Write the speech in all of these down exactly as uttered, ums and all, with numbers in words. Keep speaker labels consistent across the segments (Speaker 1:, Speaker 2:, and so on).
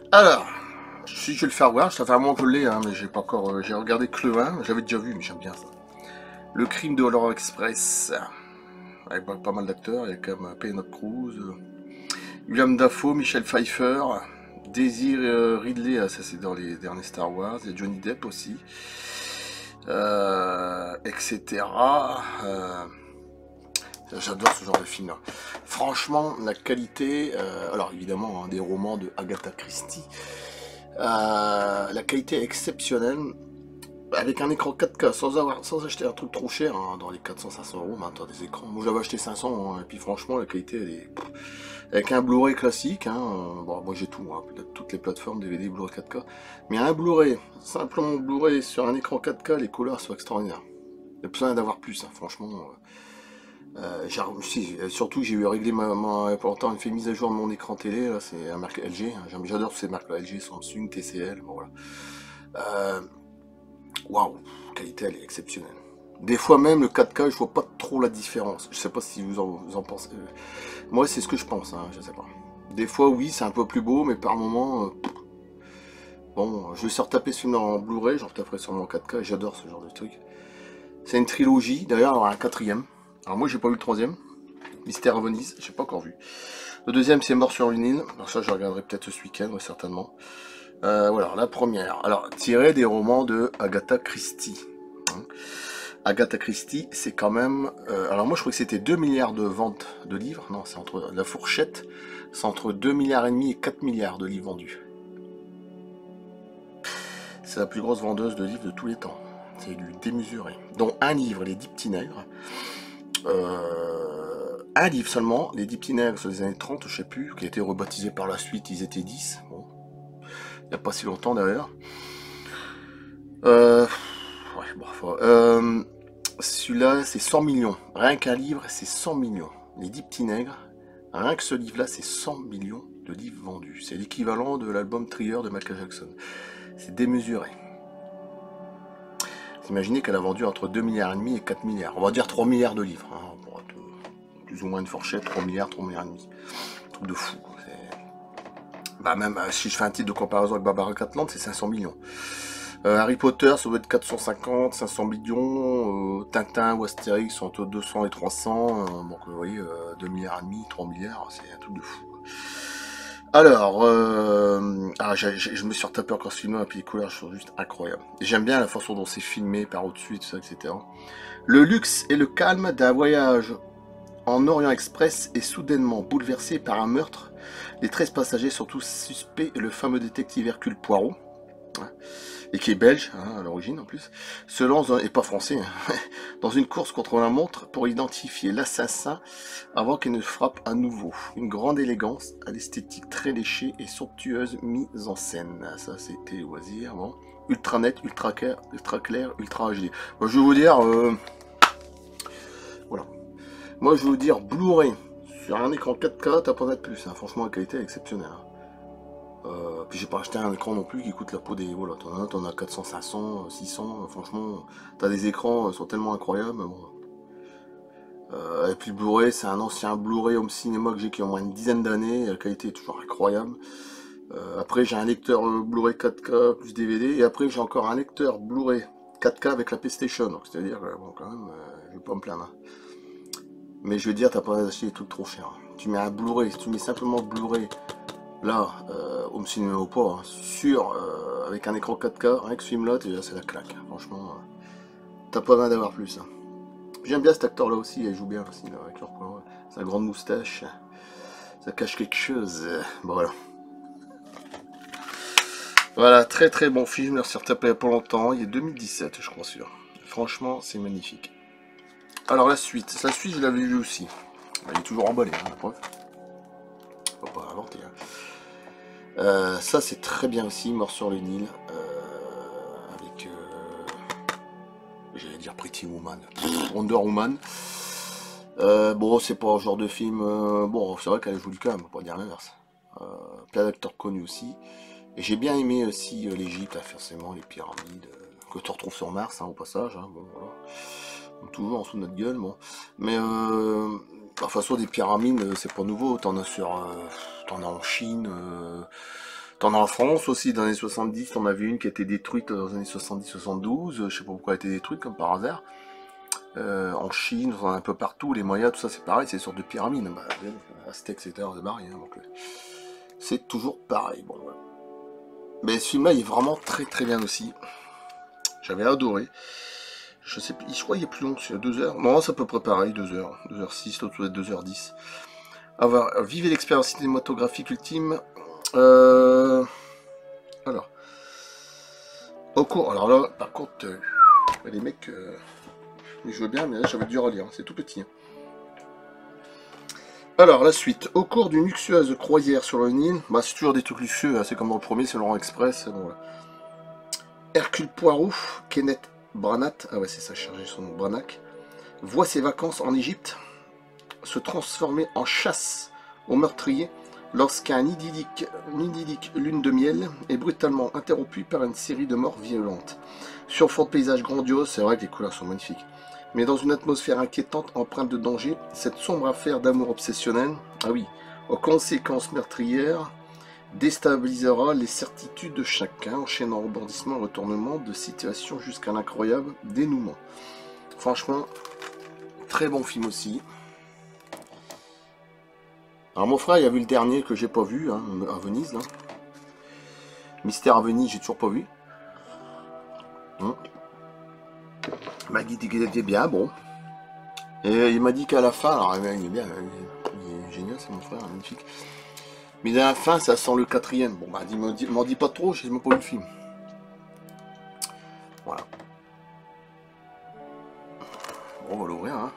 Speaker 1: Alors, si je vais le faire voir, ça fait un moment que je l'ai, hein, mais j'ai pas encore. euh, j'ai regardé que le un, j'avais déjà vu, mais j'aime bien ça. Le crime de Orient Express, avec pas, pas mal d'acteurs, il y a quand même Penelope Cruz, euh, William Dafoe, Michel Pfeiffer, Daisy euh, Ridley, ah, ça c'est dans les derniers Star Wars, il y a Johnny Depp aussi, euh, et cetera. Euh, J'adore ce genre de film là. Franchement, la qualité, euh, alors évidemment, hein, des romans de Agatha Christie, euh, la qualité est exceptionnelle. Avec un écran quatre K, sans, avoir, sans acheter un truc trop cher, hein, dans les quatre cents à cinq cents euros, maintenant des écrans. Moi j'avais acheté cinq cents, hein, et puis franchement la qualité elle est... Avec un Blu-ray classique, hein, euh, bon, moi j'ai tout, hein, peut-être toutes les plateformes D V D, Blu-ray quatre K. Mais un Blu-ray, simplement Blu-ray sur un écran quatre K, les couleurs sont extraordinaires. Il y a besoin d'avoir plus, hein, franchement. Euh, j'ai- si, surtout j'ai eu réglé ma, ma, pour longtemps, une fait une mise à jour de mon écran télé, là, c'est un marque L G, hein, j'aime- j'adore ces marques L G, Samsung, T C L, bon voilà. Euh, Waouh, la qualité elle est exceptionnelle. Des fois même le quatre K, je vois pas trop la différence. Je sais pas si vous en, vous en pensez. Euh, Moi c'est ce que je pense, hein, je sais pas. Des fois oui, c'est un peu plus beau, mais par moment, euh, bon, je vais se retaper ce film en Blu-ray, j'en retaperai sur mon quatre K, et j'adore ce genre de truc. C'est une trilogie, d'ailleurs il y aura un quatrième. Alors moi j'ai pas vu le troisième, Mystère à Venise, j'ai pas encore vu. Le deuxième c'est Mort sur une île, alors ça je regarderai peut-être ce week-end, ouais, certainement. Euh, voilà, la première. Alors, tiré des romans de Agatha Christie. Hein. Agatha Christie, c'est quand même... euh, alors moi, je crois que c'était deux milliards de ventes de livres. Non, c'est entre la fourchette. C'est entre deux milliards et demi et quatre milliards de livres vendus. C'est la plus grosse vendeuse de livres de tous les temps. C'est du démesuré. Dont un livre, Les Dix Petits Nègres. Euh, un livre seulement, Les Dix Petits Nègres, sur les années trente, je sais plus, qui a été rebaptisé par la suite, ils étaient dix. Bon, il n'y a pas si longtemps d'ailleurs. Euh, ouais, bon, euh, celui-là, c'est cent millions. Rien qu'un livre, c'est cent millions. Les Dix Petits Nègres, rien que ce livre-là, c'est cent millions de livres vendus. C'est l'équivalent de l'album Thriller de Michael Jackson. C'est démesuré. Vous imaginez qu'elle a vendu entre deux milliards et demi et quatre milliards. On va dire trois milliards de livres. Hein, pour être plus ou moins une fourchette, trois milliards, trois milliards et demi. Un truc de fou. Bah même si je fais un titre de comparaison avec Barbara Catland, c'est cinq cents millions. Euh, Harry Potter, ça doit être quatre cent cinquante, cinq cents millions. Euh, Tintin ou Astérix sont entre deux cents et trois cents. Euh, donc vous voyez, euh, deux milliards et demi, trois milliards, c'est un truc de fou. Alors, euh, ah, j'ai- j'ai- je me suis retapé encore ce film, et puis les couleurs sont juste incroyables. J'aime bien la façon dont c'est filmé par au-dessus et tout ça, et cetera. Le luxe et le calme d'un voyage en Orient Express est soudainement bouleversé par un meurtre. Les treize passagers sont tous suspects et le fameux détective Hercule Poirot, hein, et qui est belge, hein, à l'origine en plus, se lance, dans, et pas français, hein, dans une course contre la montre pour identifier l'assassin avant qu'il ne frappe à nouveau. Une grande élégance, à l'esthétique très léchée et somptueuse mise en scène. Ça c'était loisir, bon. Ultra net, ultra clair, ultra clair, ultra H D. Moi, je vais vous dire, euh, voilà. Moi je vais vous dire Blu-ray sur un écran quatre K, t'as pas de plus. Hein. Franchement la qualité est exceptionnelle. Hein. Euh, puis j'ai pas acheté un écran non plus qui coûte la peau des... Voilà, t'en as, t'en as quatre cents, cinq cents, six cents, euh, franchement, t'as des écrans, ils sont tellement incroyables, bon. Euh, et puis le Blu-ray, c'est un ancien Blu-ray home cinéma que j'ai qui a au moins une dizaine d'années, la qualité est toujours incroyable. Euh, après j'ai un lecteur euh, Blu-ray quatre K plus D V D, et après j'ai encore un lecteur Blu-ray quatre K avec la PlayStation, donc c'est-à-dire, euh, bon quand même, euh, je vais pas me plaindre. Hein. Mais je veux dire, t'as pas acheté des trucs trop chers. Hein. Tu mets un Blu-ray, si tu mets simplement Blu-ray là, euh, home cinéma ou pas, hein, sur, euh, avec un écran quatre K, rien que ce film-là, déjà c'est la claque. Hein. Franchement, euh, t'as pas besoin d'avoir plus. Hein. J'aime bien cet acteur-là aussi, il joue bien aussi, là, avec leur, sa grande moustache. Ça cache quelque chose. Bon, voilà. Voilà, très très bon film, je l'ai retapé il y a pas longtemps, il est deux mille dix-sept, je crois, sûr. Franchement, c'est magnifique. Alors la suite, la suite je l'avais vu aussi. Il est toujours emballé, hein, la preuve. Faut pas inventer. Hein. Euh, ça c'est très bien aussi, Mort sur le Nil, euh, avec, euh, j'allais dire Pretty Woman, Wonder Woman. Euh, bon, c'est pas un genre de film, euh, bon, c'est vrai qu'elle joue du calme, on va pas dire l'inverse. Euh, plein d'acteurs connus aussi. Et j'ai bien aimé aussi euh, l'Égypte, hein, forcément, les pyramides, euh, que tu retrouves sur Mars, hein, au passage, hein, bon, voilà. Donc, toujours en dessous de notre gueule, bon. Mais, euh, de toute façon, des pyramides, euh, c'est pas nouveau, t'en as sur, euh, t'en as en Chine, euh, T'en as en France aussi, dans les années soixante-dix, t'en avais une qui a été détruite dans les années soixante-dix soixante-douze, je sais pas pourquoi elle a été détruite, comme par hasard. Euh, en Chine, enfin, un peu partout, les Mayas, tout ça c'est pareil, c'est une sorte de pyramide. Bah, Aztèques, et cetera, c'est pareil, hein, donc, euh, c'est toujours pareil. Bon, voilà. Mais ce film-là, il est vraiment très très bien aussi. J'avais adoré. Je sais plus, je crois qu'il est plus long, c'est deux heures. Non, c'est à peu près pareil, deux heures. deux heures six, l'autre doit être deux heures dix. Avoir, vivez l'expérience cinématographique ultime. Euh... Alors. Au cours, alors là, par contre, euh, les mecs, euh, ils jouaient bien, mais là j'avais dû relire, c'est tout petit. Hein. Alors, la suite. Au cours d'une luxueuse croisière sur le Nil, bah c'est toujours des trucs luxueux, hein, c'est comme dans le premier, c'est Laurent Express. Bon, voilà. Hercule Poirot, Kenneth Branagh, ah ouais, c'est ça, chargé son nom, Branagh, voit ses vacances en Égypte se transformer en chasse aux meurtriers lorsqu'un idyllique, une idyllique lune de miel est brutalement interrompue par une série de morts violentes. Sur fond de paysage grandiose, c'est vrai que les couleurs sont magnifiques, mais dans une atmosphère inquiétante, empreinte de danger, cette sombre affaire d'amour obsessionnel, ah oui, aux conséquences meurtrières, déstabilisera les certitudes de chacun, enchaînant rebondissements et retournements de situation jusqu'à l'incroyable dénouement. Franchement, très bon film aussi. Alors mon frère, il a vu le dernier que j'ai pas vu, hein, à Venise, là. Mystère à Venise, j'ai toujours pas vu. Hum. Il m'a dit qu'il était bien, bon. Et il m'a dit qu'à la fin, alors il est bien, il est génial, c'est mon frère, magnifique. Mais à la fin, ça sent le quatrième. Bon, bah, m'en dis, dis pas trop, j'ai même pas vu le film. Voilà. Bon, on va l'ouvrir, hein.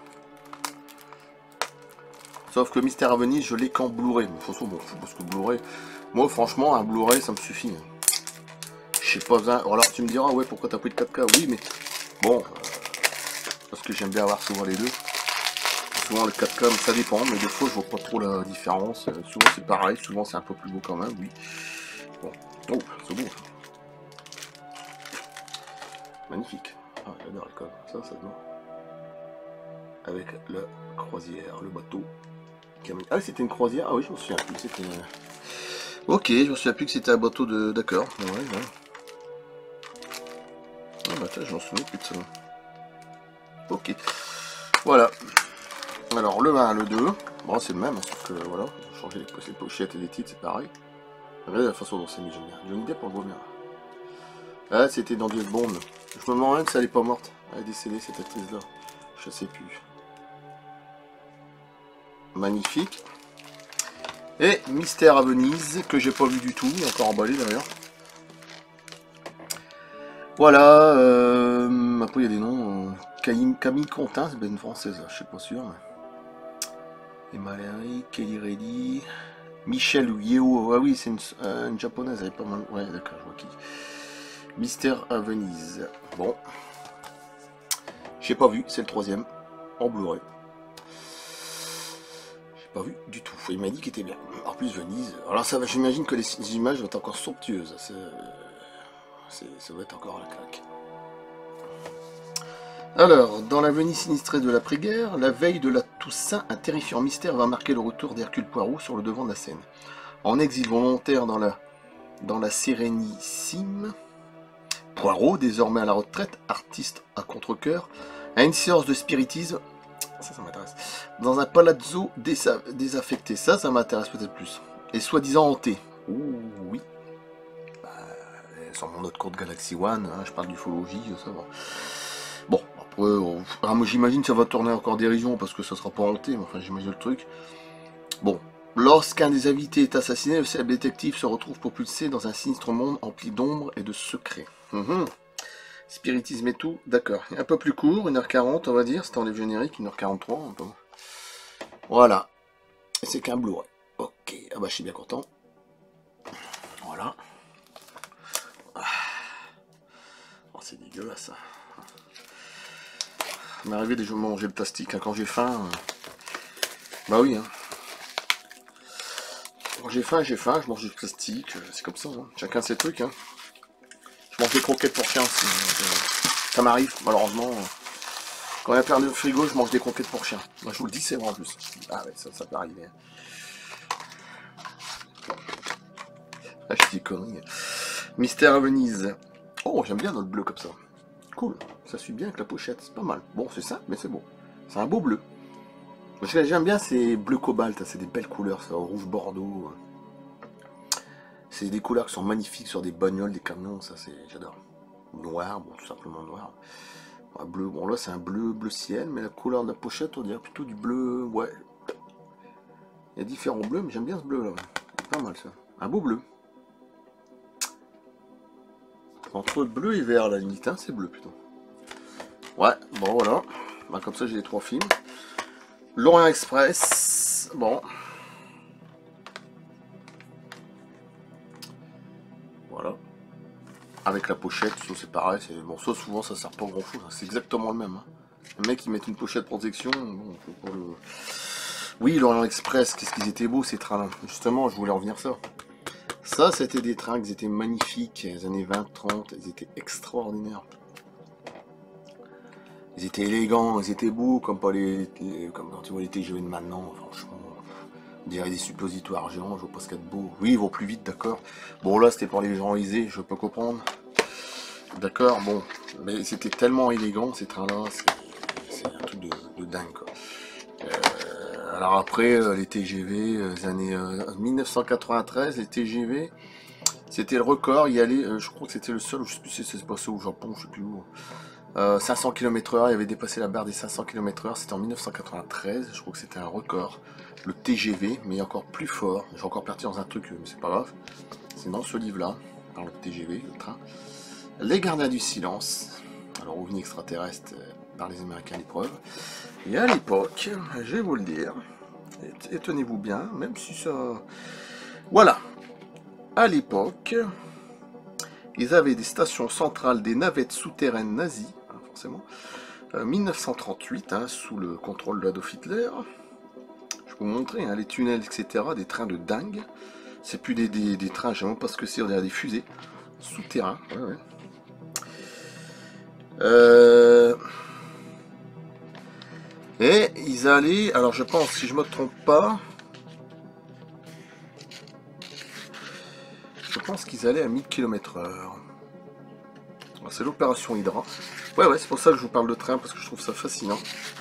Speaker 1: Sauf que Mystère à Venise, je l'ai qu'en Blu-ray. Mais de toute façon, bon, parce que Blu-ray, moi, franchement, un Blu-ray, ça me suffit. Je sais pas besoin. Alors, tu me diras, ouais, pourquoi t'as pris le quatre K? Oui, mais bon, euh, parce que j'aime bien avoir souvent les deux. Souvent, le quatre K, mais ça dépend, mais des fois, je vois pas trop la différence. Euh, souvent, c'est pareil, souvent, c'est un peu plus beau quand même, oui. Bon, oh, c'est beau. Magnifique. Ah, j'adore l'école. Ça, ça doit. Avec la croisière, le bateau. Ah, c'était une croisière. Ah oui, je me souviens plus. C'était. Ok, je me souviens plus que c'était un bateau de. D'accord. Ouais, ouais. Ah bah tiens, je m'en souviens plus de ça. Ok. Voilà. Alors le un, le deux. Bon, c'est le même, sauf que voilà. Changer les pochettes et les titres, c'est pareil. Regardez la façon dont c'est mis, j'aime bien. Johnny Depp, on le voit bien. Ah, c'était dans James Bond. Je me demande même si elle est pas morte. Elle est décédée, cette actrice-là. Je sais plus. Magnifique. Et Mystère à Venise, que j'ai pas vu du tout, encore emballé d'ailleurs. Voilà. Euh, après, il y a des noms. Camille, Camille Contin, c'est bien une française, je suis pas sûr. Mais... Emma Larry, Kelly Reddy. Michelle Yeo. Ah oui, c'est une, euh, une japonaise, elle est pas mal. Ouais, d'accord, je vois qui. Mystère à Venise. Bon. J'ai pas vu, c'est le troisième. En Blu-ray. Pas vu du tout. Il m'a dit qu'il était bien. En plus, Venise. Alors, ça va, j'imagine que les images vont être encore somptueuses. Ça va être encore la claque. Alors, dans la Venise sinistrée de l'après-guerre, la veille de la Toussaint, un terrifiant mystère va marquer le retour d'Hercule Poirot sur le devant de la scène. En exil volontaire dans la, dans la Sérénissime, Poirot, désormais à la retraite, artiste à contre-cœur, a une séance de spiritisme. Ça, ça m'intéresse. Dans un palazzo désaffecté. Ça, ça m'intéresse peut-être plus. Et soi-disant hanté. Ouh, oui. Bah, sur mon autre cours de Galaxy One, hein, je parle d'ufologie, ça va. Bon, après, on... ah, moi j'imagine que ça va tourner encore dérision parce que ça sera pas hanté, mais enfin j'imagine le truc. Bon, lorsqu'un des invités est assassiné, le célèbre détective se retrouve propulsé dans un sinistre monde empli d'ombre et de secrets. Mmh. Spiritisme et tout, d'accord. Un peu plus court, une heure quarante on va dire, c'était en les génériques, une heure quarante-trois. Un peu. Voilà. Et c'est qu'un Blu-ray. Ok, ah bah je suis bien content. Voilà. Ah. Oh, c'est dégueulasse ça. Ça m'est arrivé de manger le plastique hein, quand j'ai faim. Euh... Bah oui. Hein. Quand j'ai faim, j'ai faim, je mange du plastique, c'est comme ça. Hein. Chacun ses trucs. Hein. Je mange des croquettes pour chien aussi. Hein. Ça m'arrive, malheureusement. Quand il y a plein de frigo, je mange des croquettes pour chien. Moi, je vous le dis, c'est vrai en plus. Ah ouais, ça, ça peut arriver. je dis conneries. Mystère à Venise. Oh, j'aime bien notre bleu comme ça. Cool. Ça suit bien avec la pochette, c'est pas mal. Bon, c'est simple, mais c'est beau. C'est un beau bleu. J'aime bien ces bleus cobalt, c'est des belles couleurs, ça, rouge bordeaux. C'est des couleurs qui sont magnifiques sur des bagnoles, des camions, ça c'est, j'adore. Noir, bon, tout simplement noir. Un bleu, bon là c'est un bleu, bleu ciel, mais la couleur de la pochette, on dirait plutôt du bleu, ouais. Il y a différents bleus, mais j'aime bien ce bleu là. Pas mal ça. Un beau bleu. Entre bleu et vert, à la limite, hein, c'est bleu plutôt. Ouais, bon voilà. Bah, comme ça j'ai les trois films. L'Orient Express, bon. Voilà. Avec la pochette, ça c'est pareil. Bon, ça souvent ça sert pas grand chose, hein. C'est exactement le même. Hein. Les mecs ils mettent une pochette protection. Bon, pour le... Oui, l'Orient Express, qu'est-ce qu'ils étaient beaux ces trains-là. Justement, je voulais en venir à ça. Ça, c'était des trains qui étaient magnifiques, les années vingt trente, ils étaient extraordinaires. Ils étaient élégants, ils étaient beaux, comme pas les, les comme quand tu vois les T G V de maintenant, franchement. On dirait des suppositoires géants, je vois pas ce qu'il y a de beau. Oui, ils vont plus vite, d'accord. Bon, là, c'était pour les gens aisés, je peux comprendre. D'accord, bon. Mais c'était tellement élégant, ces trains-là, c'est un truc de, de dingue, quoi. Euh, alors après, euh, les T G V, euh, les années euh, mille neuf cent quatre-vingt-treize, les T G V, c'était le record, y aller, euh, je crois que c'était le seul, je sais plus si c'est passé au Japon, je sais plus où. Euh, cinq cents kilomètres heure, il avait dépassé la barre des cinq cents kilomètres heure, c'était en mille neuf cent quatre-vingt-treize, je crois que c'était un record. Le T G V, mais encore plus fort, j'ai encore parti dans un truc, mais c'est pas grave. C'est dans ce livre-là, par le T G V, le train. Les gardiens du silence, alors ovni extraterrestre euh, par les Américains à l'épreuve. Et à l'époque, je vais vous le dire, et, et tenez-vous bien, même si ça... Voilà, à l'époque, ils avaient des stations centrales, des navettes souterraines nazies, hein, forcément, euh, mille neuf cent trente-huit, hein, sous le contrôle d'Adolf Hitler. Je vais vous montrer, hein, les tunnels, et cetera, des trains de dingue. C'est plus des, des, des trains, je ne sais même pas ce que c'est, on dirait des fusées souterrains. Ouais, ouais. Euh... Et ils allaient, alors je pense, si je me trompe pas, je pense qu'ils allaient à mille kilomètres heure. C'est l'opération Hydra. Ouais, ouais, c'est pour ça que je vous parle de train, parce que je trouve ça fascinant.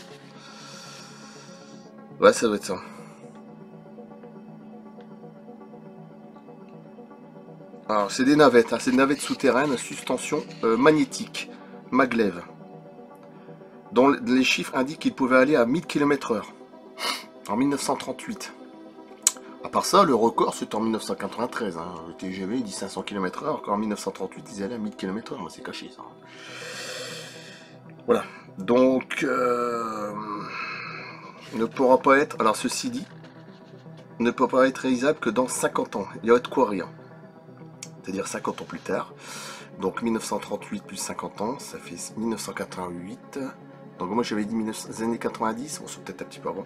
Speaker 1: Ouais, ça doit être ça. Alors, c'est des navettes, hein, c'est des navettes souterraines à suspension euh, magnétique, maglev, dont les chiffres indiquent qu'ils pouvaient aller à mille kilomètres heure, en mille neuf cent trente-huit. À part ça, le record c'était en mille neuf cent quatre-vingt-treize, hein. Le T G V il dit cinq cents kilomètres heure, encore en mille neuf cent trente-huit ils allaient à mille kilomètres heure, c'est caché ça. Voilà, donc euh, ne pourra pas être, alors ceci dit, ne peut pas être réalisable que dans cinquante ans, il y a de quoi rire. C'est-à-dire cinquante ans plus tard. Donc mille neuf cent trente-huit plus cinquante ans, ça fait mille neuf cent quatre-vingt-huit. Donc moi j'avais dit les années quatre-vingt-dix, bon c'est peut-être un petit peu avant.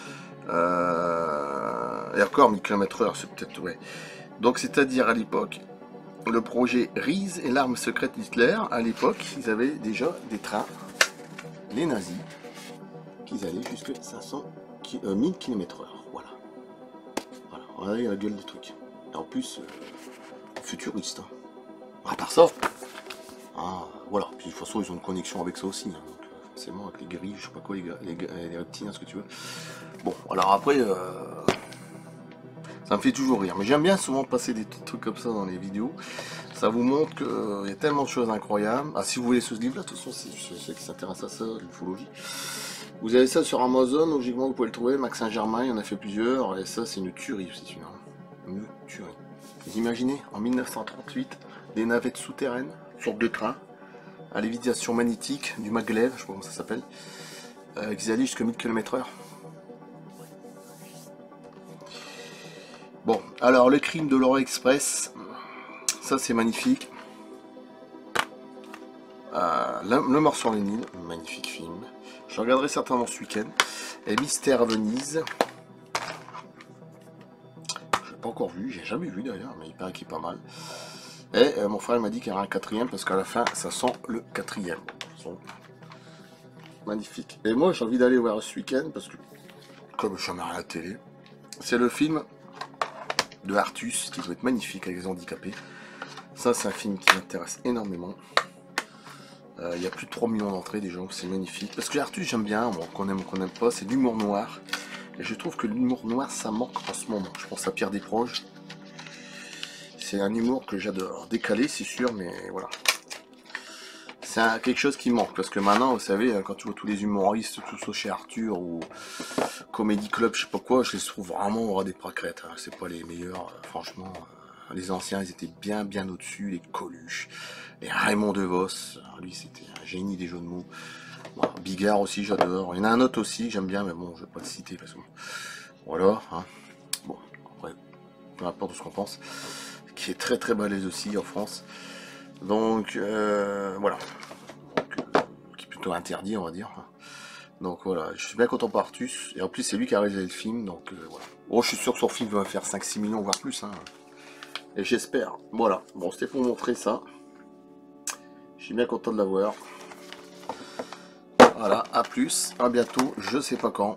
Speaker 1: Euh, et encore mille kilomètres heure, c'est peut-être, ouais. Donc c'est-à-dire à l'époque, le projet R I S et l'arme secrète d'Hitler, à l'époque, ils avaient déjà des trains, les nazis, qui allaient jusqu'à cinq cents, euh, mille kilomètres heure. Voilà. Voilà, regardez la gueule du truc. Et en plus, euh, futuriste. Hein. À part ça, ah, voilà. Puis de toute façon, ils ont une connexion avec ça aussi. Hein. Donc, euh, forcément, avec les grilles, je sais pas quoi, les, les, les reptiles, ce que tu veux. Bon, alors après, euh, ça me fait toujours rire. Mais j'aime bien souvent passer des trucs comme ça dans les vidéos. Ça vous montre qu'il euh, y a tellement de choses incroyables. Ah, si vous voulez ce livre-là, de toute façon, c'est ceux qui s'intéressent à ça, l'ufologie. Vous avez ça sur Amazon, logiquement, vous pouvez le trouver. Max Saint-Germain, il en a fait plusieurs. Et ça, c'est une tuerie, c'est une, une tuerie. Vous imaginez, en mille neuf cent trente-huit, des navettes souterraines, sorte de train, à lévitation magnétique, du maglev, je sais pas comment ça s'appelle, euh, qui allaient jusqu'à mille kilomètres heure. Bon, alors le crime de l'Orient Express, ça c'est magnifique. Euh, le, le mort sur les Nils, magnifique film. Je regarderai certainement ce week-end. Et Mystère à Venise. Pas encore vu, j'ai jamais vu d'ailleurs, mais il paraît qu'il est pas mal. Et euh, mon frère m'a dit qu'il y aura un quatrième parce qu'à la fin ça sent le quatrième. Donc, magnifique. Et moi j'ai envie d'aller voir ce week-end parce que comme je jamais à la télé, c'est le film de Artus, qui doit être magnifique avec les handicapés. Ça, c'est un film qui m'intéresse énormément. Il euh, y a plus de trois millions d'entrées déjà, c'est magnifique. Parce que Artus, j'aime bien, bon, qu'on aime ou qu'on n'aime pas, c'est de l'humour noir. Et je trouve que l'humour noir, ça manque en ce moment. Je pense à Pierre Desproges. C'est un humour que j'adore. Décalé, c'est sûr, mais voilà. C'est quelque chose qui manque. Parce que maintenant, vous savez, quand tu vois tous les humoristes, tous chez Arthur ou Comedy Club, je sais pas quoi, je les trouve vraiment des pracrètes. Hein. C'est pas les meilleurs, franchement. Les anciens, ils étaient bien, bien au-dessus. Les Coluche, les Raymond DeVos. Lui, c'était un génie des jeux de mots. Bon, Bigard aussi, j'adore. Il y en a un autre aussi que j'aime bien, mais bon, je vais pas le citer parce que voilà. Hein. Bon, après, peu importe de ce qu'on pense, qui est très très balèze aussi en France. Donc euh, voilà, Donc, euh, qui est plutôt interdit, on va dire. Donc voilà, je suis bien content par Artus. Et en plus, c'est lui qui a réalisé le film, donc euh, voilà. Bon, je suis sûr que son film va faire cinq six millions, voire plus. Hein. Et j'espère. Voilà, bon, c'était pour montrer ça. Je suis bien content de l'avoir. Voilà, à plus, à bientôt, je sais pas quand.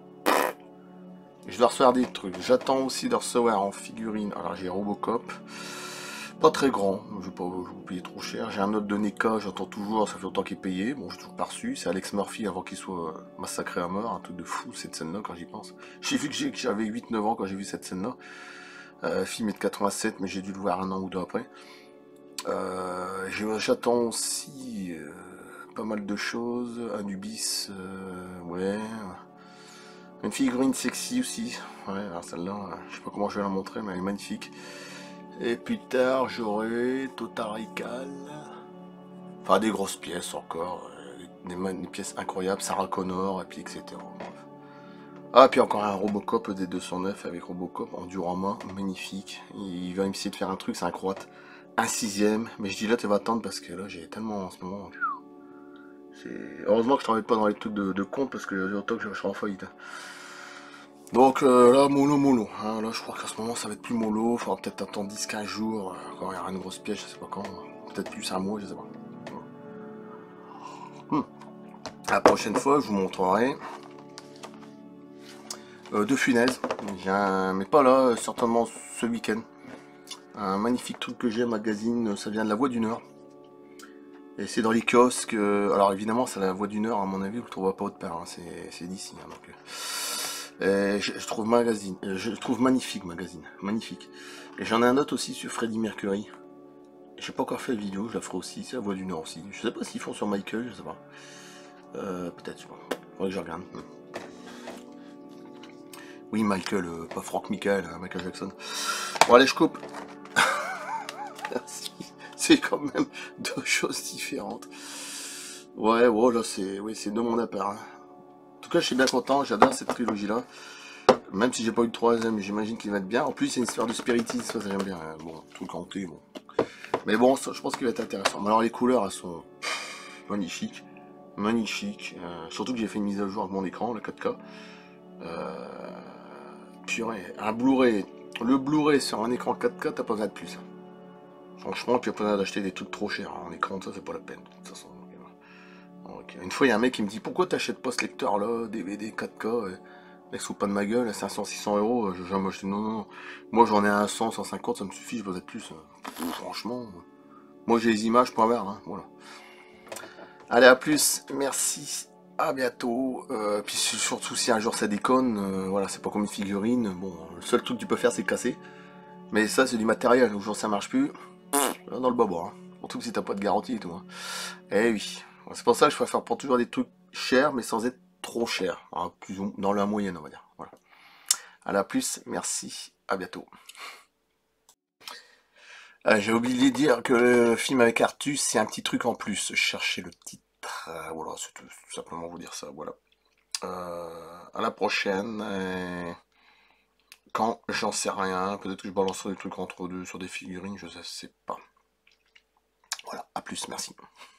Speaker 1: Je dois recevoir des trucs. J'attends aussi de recevoir en figurine. Alors j'ai Robocop. Pas très grand, je vais pas vous payer trop cher. J'ai un autre de NECA, j'attends toujours, ça fait longtemps qu'il est payé. Bon, j'ai toujours pas reçu. C'est Alex Murphy avant qu'il soit massacré à mort. Un truc de fou cette scène-là quand j'y pense. J'ai vu que j'avais huit neuf ans quand j'ai vu cette scène-là. Euh, le film est de quatre-vingt-sept, mais j'ai dû le voir un an ou deux après. Euh, J'attends aussi euh, pas mal de choses. Anubis, euh, ouais. Une figurine sexy aussi. Ouais, alors celle-là, je sais pas comment je vais la montrer, mais elle est magnifique. Et plus tard, j'aurai Total Recall. Enfin, des grosses pièces encore. Des, des pièces incroyables. Sarah Connor, et puis et cetera. Ah, puis encore un Robocop des deux cent neuf avec Robocop en diorama. Magnifique. Il va essayer de faire un truc, c'est un croate. Un sixième. Mais je dis là, tu vas attendre parce que là, j'ai tellement en ce moment. Heureusement que je travaille pas dans les trucs de, de compte parce que j'ai autant que je serai en faillite. Donc euh, là, mollo mollo, hein, là je crois qu'à ce moment ça va être plus mollo, il faudra peut-être attendre dix quinze jours, euh, quand il y aura une grosse pièce, je sais pas quand, peut-être plus un mois, je sais pas. Hmm. La prochaine fois, je vous montrerai euh, De Funès, un... mais pas là, certainement ce week-end. Un magnifique truc que j'ai, magazine, ça vient de La Voix du Nord. Et c'est dans les kiosques, euh, alors évidemment c'est La Voix du Nord, à mon avis, vous ne le trouverez pas autre part, hein, c'est d'ici. Hein, donc, euh... Euh, je, je trouve magazine, euh, je trouve magnifique magazine, magnifique. Et j'en ai un autre aussi sur Freddie Mercury. J'ai pas encore fait la vidéo, je la ferai aussi, c'est La Voix du Nord aussi. Je sais pas s'ils font sur Michael, je sais pas. Euh, Peut-être, je sais pas. Faudrait que je regarde. Oui, Michael, euh, pas Frank Michael, hein, Michael Jackson. Bon allez, je coupe. Merci. C'est quand même deux choses différentes. Ouais, ouais, là c'est, oui, c'est de mon appart. Hein. En tout cas, je suis bien content, j'adore cette trilogie-là. Même si j'ai pas eu le troisième, j'imagine qu'il va être bien. En plus, c'est une histoire de spiritisme, ça, ça j'aime bien. Bon, tout compté, bon. Mais bon, ça, je pense qu'il va être intéressant. Mais alors, les couleurs, elles sont magnifiques. Magnifiques. Euh, surtout que j'ai fait une mise à jour avec mon écran, le quatre K. Euh, purée, un Blu-ray. Le Blu-ray sur un écran quatre K, t'as pas besoin de plus. Franchement, tu as pas besoin d'acheter des trucs trop chers. En écran, ça, c'est pas la peine. De toute façon. Donc, une fois, il y a un mec qui me dit pourquoi t'achètes pas ce lecteur-là, D V D quatre K euh, Mec, sous pas de ma gueule, à cinq cents six cents euros. Je, je, moi, je dis non, non, non. Moi, j'en ai un cent cent cinquante, ça me suffit, je veux être plus. Pff, franchement, moi, j'ai les images, point barre. Hein, voilà. Allez, à plus. Merci. À bientôt. Euh, puis surtout, si un jour ça déconne, euh, voilà, c'est pas comme une figurine. Bon, le seul truc que tu peux faire, c'est casser. Mais ça, c'est du matériel. Le jour ça marche plus, dans le bas-bas. Hein. Surtout si t'as pas de garantie et tout. Hein. Eh oui. C'est pour ça que je préfère prendre toujours des trucs chers, mais sans être trop cher. Hein, plus ou dans la moyenne, on va dire. Voilà. À la plus, merci, à bientôt. Euh, J'ai oublié de dire que le film avec Artus, c'est un petit truc en plus. Cherchez le titre. Euh, voilà, c'est tout, tout simplement vous dire ça. Voilà. Euh, à la prochaine. Et... Quand, j'en sais rien. Peut-être que je balancerai des trucs entre deux sur des figurines, je sais pas. Voilà, à plus, merci.